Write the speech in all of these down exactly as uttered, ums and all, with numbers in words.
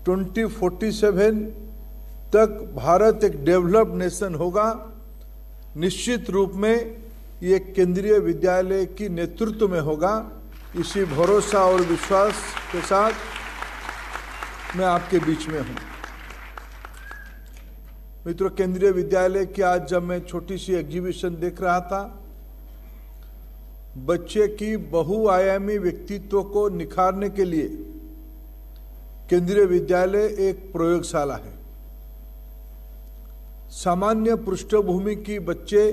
Twenty forty seven तक भारत एक developed nation होगा। निश्चित रूप में ये केंद्रीय विद्यालय की नेतृत्व में होगा। इसी भरोसा और विश्वास के साथ मैं आपके बीच में हूं। मित्रों, केंद्रीय विद्यालय की आज जब मैं छोटी सी एग्जीबिशन देख रहा था, बच्चे की बहुआयामी व्यक्तित्व को निखारने के लिए केंद्रीय विद्यालय एक प्रयोगशाला है। सामान्य पृष्ठभूमि की बच्चे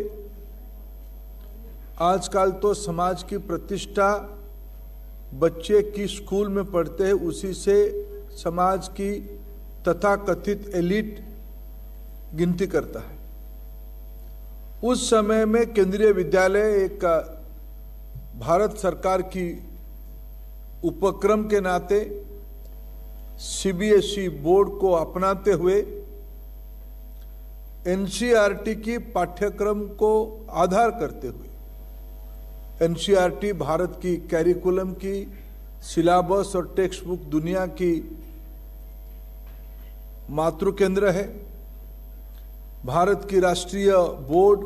आजकल तो समाज की प्रतिष्ठा बच्चे की स्कूल में पढ़ते हैं, उसी से समाज की तथाकथित एलिट गिनती करता है। उस समय में केंद्रीय विद्यालय एक भारत सरकार की उपक्रम के नाते सीबीएसई बोर्ड को अपनाते हुए एनसीईआरटी की पाठ्यक्रम को आधार करते हुए, एनसीईआरटी भारत की कैरिकुलम की सिलेबस और टेक्स्ट बुक दुनिया की मातृ केंद्र है। भारत की राष्ट्रीय बोर्ड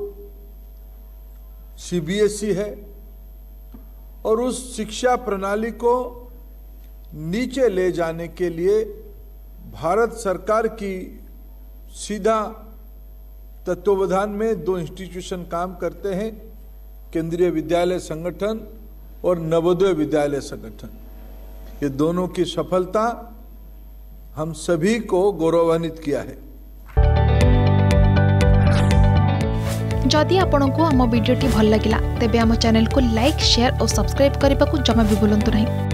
सीबीएसई है और उस शिक्षा प्रणाली को नीचे ले जाने के लिए भारत सरकार की सीधा तत्वावधान में दो इंस्टीट्यूशन काम करते हैं, केंद्रीय विद्यालय संगठन और नवोदय विद्यालय संगठन। ये दोनों की सफलता हम सभी को गौरवान्वित किया है। जदि आपंक आम भिडी भल लगा तेब आम चैनल को लाइक, शेयर और सब्सक्राइब करने को जमा भी भूलु नहीं।